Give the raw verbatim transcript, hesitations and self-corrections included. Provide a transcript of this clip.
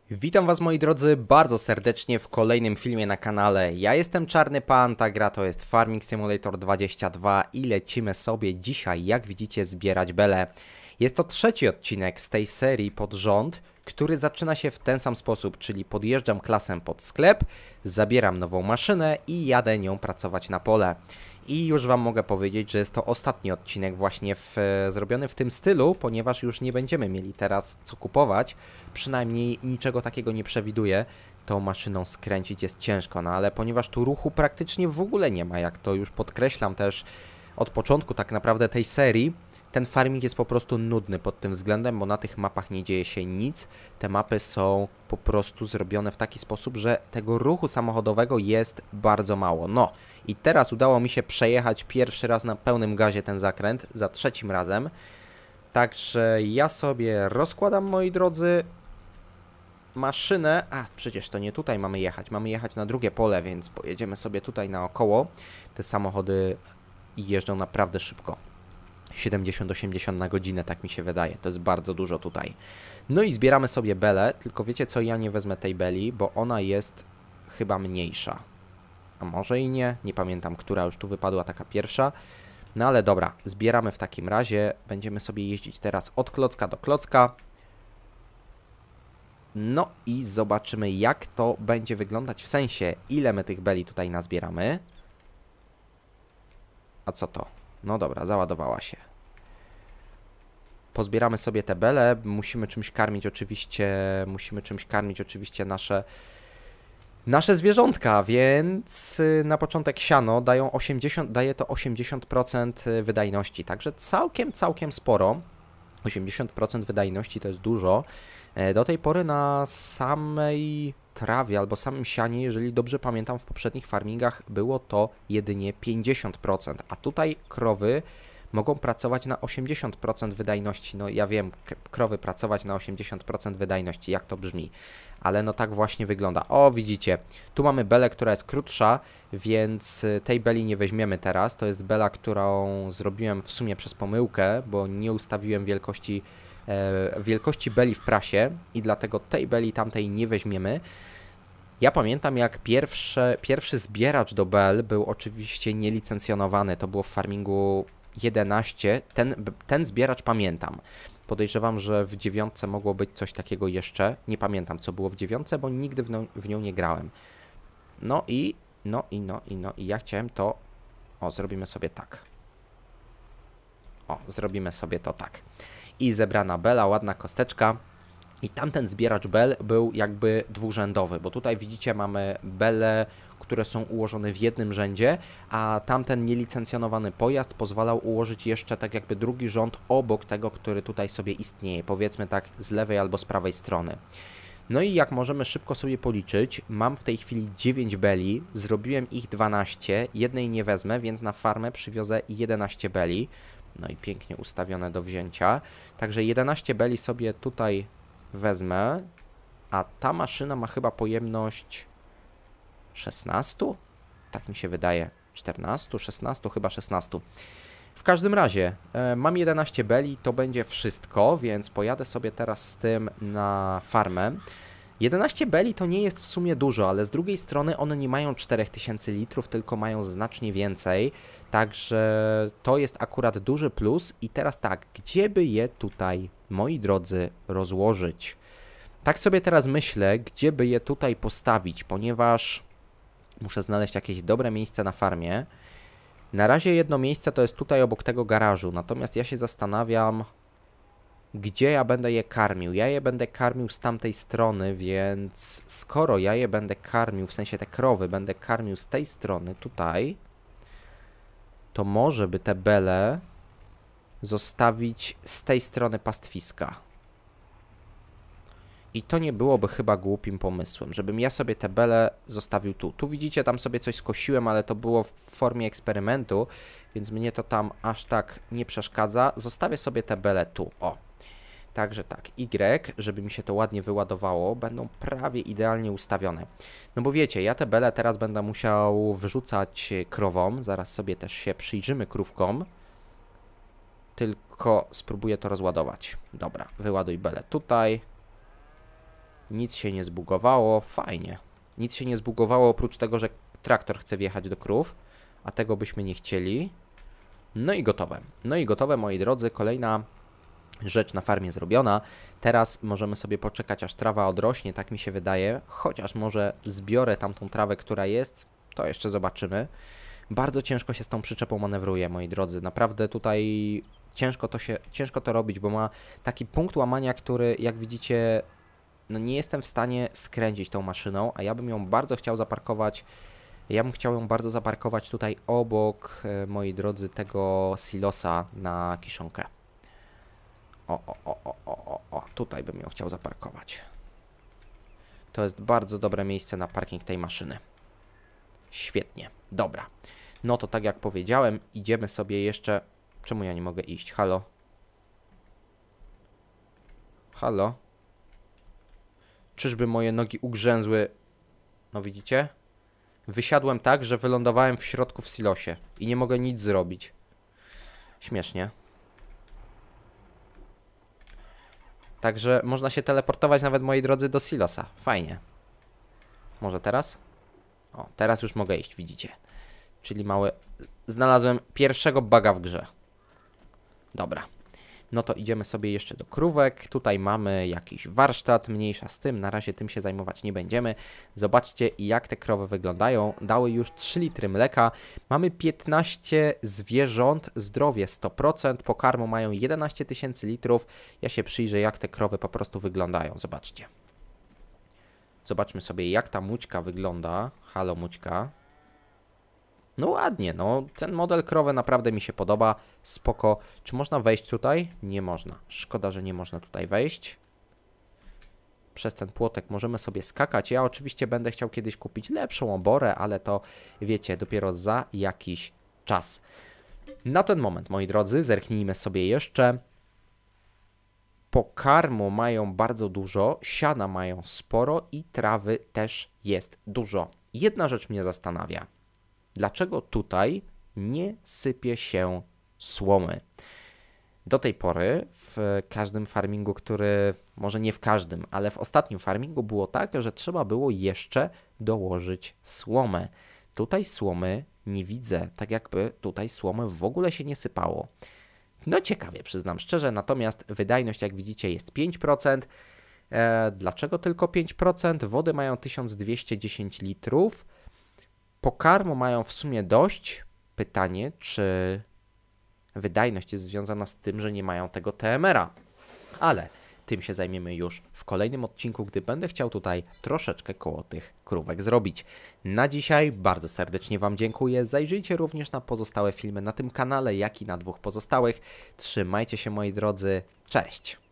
Witam was moi drodzy bardzo serdecznie w kolejnym filmie na kanale. Ja jestem Czarny Pan, ta gra to jest Farming Simulator dwadzieścia dwa i lecimy sobie dzisiaj, jak widzicie, zbierać bele. Jest to trzeci odcinek z tej serii pod rząd, który zaczyna się w ten sam sposób, czyli podjeżdżam klasem pod sklep, zabieram nową maszynę i jadę nią pracować na pole. I już wam mogę powiedzieć, że jest to ostatni odcinek właśnie w, zrobiony w tym stylu, ponieważ już nie będziemy mieli teraz co kupować. Przynajmniej niczego takiego nie przewiduję. Tą maszyną skręcić jest ciężko, no ale ponieważ tu ruchu praktycznie w ogóle nie ma, jak to już podkreślam też od początku tak naprawdę tej serii, ten farming jest po prostu nudny pod tym względem, bo na tych mapach nie dzieje się nic. Te mapy są po prostu zrobione w taki sposób, że tego ruchu samochodowego jest bardzo mało. No i teraz udało mi się przejechać pierwszy raz na pełnym gazie ten zakręt, za trzecim razem. Także ja sobie rozkładam, moi drodzy, maszynę. A, przecież to nie tutaj mamy jechać. Mamy jechać na drugie pole, więc pojedziemy sobie tutaj naokoło. Te samochody jeżdżą naprawdę szybko. siedemdziesiąt osiemdziesiąt na godzinę, tak mi się wydaje. To jest bardzo dużo tutaj. No i zbieramy sobie belę, tylko wiecie co, ja nie wezmę tej beli, bo ona jest chyba mniejsza. A może i nie, nie pamiętam, która już tu wypadła taka pierwsza. No ale dobra, zbieramy w takim razie. Będziemy sobie jeździć teraz od klocka do klocka. No i zobaczymy, jak to będzie wyglądać, w sensie, ile my tych beli tutaj nazbieramy. A co to? No dobra, załadowała się. Pozbieramy sobie te bele, musimy czymś karmić oczywiście, musimy czymś karmić oczywiście nasze, nasze zwierzątka, więc na początek siano dają osiemdziesiąt, daje to osiemdziesiąt procent wydajności, także całkiem, całkiem sporo. osiemdziesiąt procent wydajności to jest dużo. Do tej pory na samej trawie albo samym sianie, jeżeli dobrze pamiętam, w poprzednich farmingach było to jedynie pięćdziesiąt procent, a tutaj krowy mogą pracować na osiemdziesiąt procent wydajności. No ja wiem, krowy pracować na osiemdziesiąt procent wydajności, jak to brzmi, ale no tak właśnie wygląda. O, widzicie, tu mamy belę, która jest krótsza, więc tej beli nie weźmiemy teraz. To jest bela, którą zrobiłem w sumie przez pomyłkę, bo nie ustawiłem wielkości wielkości beli w prasie i dlatego tej beli tamtej nie weźmiemy. Ja pamiętam, jak pierwsze, pierwszy zbieracz do bel był oczywiście nielicencjonowany, to było w farmingu jedenaście, ten, ten zbieracz pamiętam. Podejrzewam, że w dziewiątce mogło być coś takiego jeszcze, nie pamiętam co było w dziewiątce, bo nigdy w, no, w nią nie grałem. No i, no i, no i, no i ja chciałem to, o, zrobimy sobie tak. O, zrobimy sobie to tak. I zebrana bela, ładna kosteczka. I tamten zbieracz bel był jakby dwurzędowy, bo tutaj widzicie mamy bele, które są ułożone w jednym rzędzie, a tamten nielicencjonowany pojazd pozwalał ułożyć jeszcze tak jakby drugi rząd obok tego, który tutaj sobie istnieje, powiedzmy tak z lewej albo z prawej strony. No i jak możemy szybko sobie policzyć, mam w tej chwili dziewięć beli, zrobiłem ich dwanaście, jednej nie wezmę, więc na farmę przywiozę jedenaście beli. No i pięknie ustawione do wzięcia. Także jedenaście beli sobie tutaj wezmę, a ta maszyna ma chyba pojemność szesnaście? Tak mi się wydaje. czternaście, szesnaście, chyba szesnaście. W każdym razie e, mam jedenaście beli, to będzie wszystko, więc pojadę sobie teraz z tym na farmę. jedenaście beli to nie jest w sumie dużo, ale z drugiej strony one nie mają czterech tysięcy litrów, tylko mają znacznie więcej. Także to jest akurat duży plus. I teraz tak, gdzie by je tutaj, moi drodzy, rozłożyć? Tak sobie teraz myślę, gdzie by je tutaj postawić, ponieważ muszę znaleźć jakieś dobre miejsce na farmie. Na razie jedno miejsce to jest tutaj obok tego garażu, natomiast ja się zastanawiam, gdzie ja będę je karmił. Ja je będę karmił z tamtej strony, więc skoro ja je będę karmił, w sensie te krowy będę karmił z tej strony, tutaj, to może by te bele zostawić z tej strony pastwiska. I to nie byłoby chyba głupim pomysłem, żebym ja sobie te bele zostawił tu. Tu widzicie, tam sobie coś skosiłem, ale to było w formie eksperymentu, więc mnie to tam aż tak nie przeszkadza. Zostawię sobie te bele tu, o. Także tak, Y, żeby mi się to ładnie wyładowało, będą prawie idealnie ustawione. No bo wiecie, ja te bele teraz będę musiał wyrzucać krowom, zaraz sobie też się przyjrzymy krówkom. Tylko spróbuję to rozładować. Dobra, wyładuj bele tutaj. Nic się nie zbugowało, fajnie. Nic się nie zbugowało oprócz tego, że traktor chce wjechać do krów, a tego byśmy nie chcieli. No i gotowe. No i gotowe, moi drodzy, kolejna rzecz na farmie zrobiona. Teraz możemy sobie poczekać, aż trawa odrośnie, tak mi się wydaje. Chociaż może zbiorę tamtą trawę, która jest, to jeszcze zobaczymy. Bardzo ciężko się z tą przyczepą manewruje, moi drodzy. Naprawdę tutaj ciężko to się, ciężko to robić, bo ma taki punkt łamania, który, jak widzicie, no nie jestem w stanie skręcić tą maszyną, a ja bym ją bardzo chciał zaparkować. Ja bym chciał ją bardzo zaparkować tutaj obok, e, moi drodzy, tego silosa na kiszonkę. O, o, o, o, o, o, tutaj bym ją chciał zaparkować. To jest bardzo dobre miejsce na parking tej maszyny. Świetnie, dobra. No to tak jak powiedziałem, idziemy sobie jeszcze... Czemu ja nie mogę iść? Halo? Halo? Czyżby moje nogi ugrzęzły? No widzicie? Wysiadłem tak, że wylądowałem w środku w silosie i nie mogę nic zrobić. Śmiesznie. Także można się teleportować nawet, moi drodzy, do silosa. Fajnie. Może teraz? O, teraz już mogę iść, widzicie. Czyli mały... Znalazłem pierwszego buga w grze. Dobra. No to idziemy sobie jeszcze do krówek. Tutaj mamy jakiś warsztat, mniejsza z tym. Na razie tym się zajmować nie będziemy. Zobaczcie, jak te krowy wyglądają. Dały już trzy litry mleka. Mamy piętnaście zwierząt, zdrowie sto procent. Pokarmu mają jedenaście tysięcy litrów. Ja się przyjrzę, jak te krowy po prostu wyglądają. Zobaczcie. Zobaczmy sobie, jak ta mućka wygląda. Halo, mućka. No ładnie, no ten model krowy naprawdę mi się podoba, spoko. Czy można wejść tutaj? Nie można. Szkoda, że nie można tutaj wejść. Przez ten płotek możemy sobie skakać. Ja oczywiście będę chciał kiedyś kupić lepszą oborę, ale to wiecie, dopiero za jakiś czas. Na ten moment, moi drodzy, zerknijmy sobie jeszcze. Pokarmu mają bardzo dużo, siana mają sporo i trawy też jest dużo. Jedna rzecz mnie zastanawia. Dlaczego tutaj nie sypie się słomy? Do tej pory w każdym farmingu, który, może nie w każdym, ale w ostatnim farmingu było tak, że trzeba było jeszcze dołożyć słomę. Tutaj słomy nie widzę, tak jakby tutaj słomy w ogóle się nie sypało. No ciekawie, przyznam szczerze, natomiast wydajność, jak widzicie, jest pięć procent. E, dlaczego tylko pięć procent? Wody mają tysiąc dwieście dziesięć litrów. Pokarmu mają w sumie dość. Pytanie, czy wydajność jest związana z tym, że nie mają tego T M R a. Ale tym się zajmiemy już w kolejnym odcinku, gdy będę chciał tutaj troszeczkę koło tych krówek zrobić. Na dzisiaj bardzo serdecznie Wam dziękuję. Zajrzyjcie również na pozostałe filmy na tym kanale, jak i na dwóch pozostałych. Trzymajcie się, moi drodzy. Cześć!